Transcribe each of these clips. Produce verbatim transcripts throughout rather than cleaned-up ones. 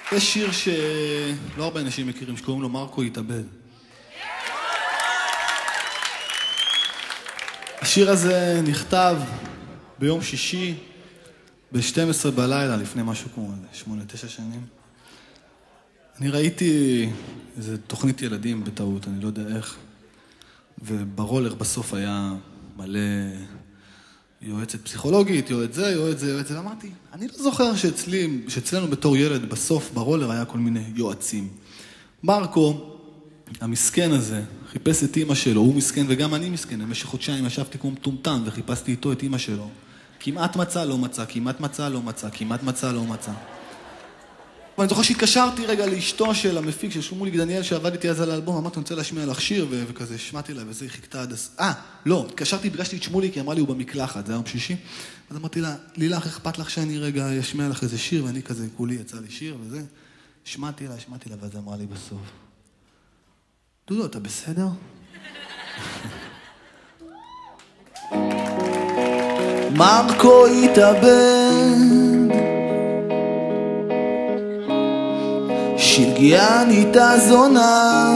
יש שיר שלא הרבה אנשים מכירים, שקוראים לו מרקו התאבד. השיר הזה נכתב ביום שישי, ב-שתים עשרה בלילה, לפני משהו כמו שמונה תשע שנים. אני ראיתי איזו תוכנית ילדים בטעות, אני לא יודע איך, וברולר בסוף היה מלא יועצת פסיכולוגית, יועץ זה, יועץ זה, יועץ זה, ואמרתי, אני לא זוכר שאצלי, שאצלנו בתור ילד בסוף ברולר היה כל מיני יועצים. מרקו, המסכן הזה, חיפש את אמא שלו, הוא מסכן וגם אני מסכן, במשך חודשיים ישבתי כמו מטומטם וחיפשתי איתו את אמא שלו. כמעט מצא, לא מצא, כמעט מצא, לא מצא, כמעט מצא, לא מצא. ואני זוכר שהתקשרתי רגע לאשתו של המפיק, של שמוליק דניאל, שעבד איתי אז על האלבום, אמרתי, אני רוצה להשמיע לך שיר, וכזה, שמעתי לה, וזה חיכתה עד... אה, לא, התקשרתי, פגשתי את שמוליק, היא אמרה לי, הוא במקלחת, זה היה יום שישי. אז אמרתי לה, לילך, איך אכפת לך שאני רגע אשמיע לך איזה שיר, ואני כזה, כולי יצא לי שיר, וזה. שמעתי לה, שמעתי לה, ואז אמרה לי בסוף. דודו, אתה בסדר? מרקו התאבד, שלגיה נהייתה זונה,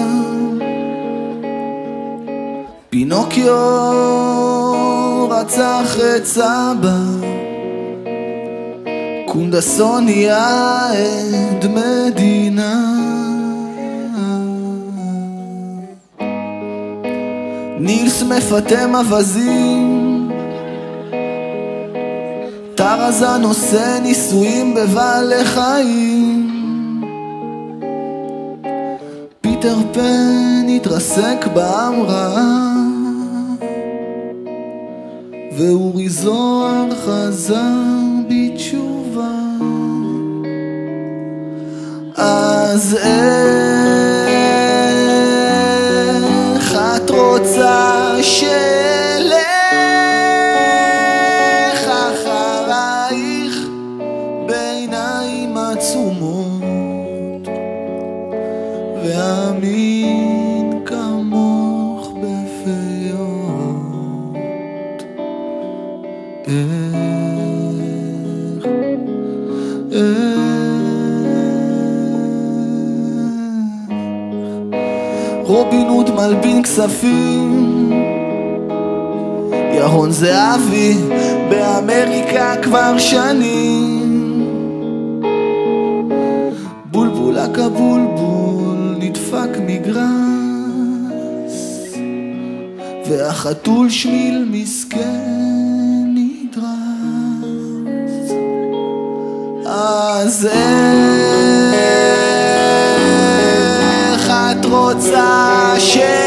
פינוקיו רצח את סבא, קונדסון נהיה עד מדינה, נילס מפתם אבזים, טרזן עושה ניסויים בבעלי חיים, פיטר פן התרסק בהמראה, ואורי זוהר חזר בתשובה. אז איך את רוצה שלך אחרייך בעיניים עצומות ואמין כמוך בפיות? איך, איך רובין הוד מלבין כספים, ירון זהבי באמריקה כבר שנים, בולבול הקבולבול נדפק מגרס, והחתול שמיל מסכן נדרס. אז איך את רוצה ש...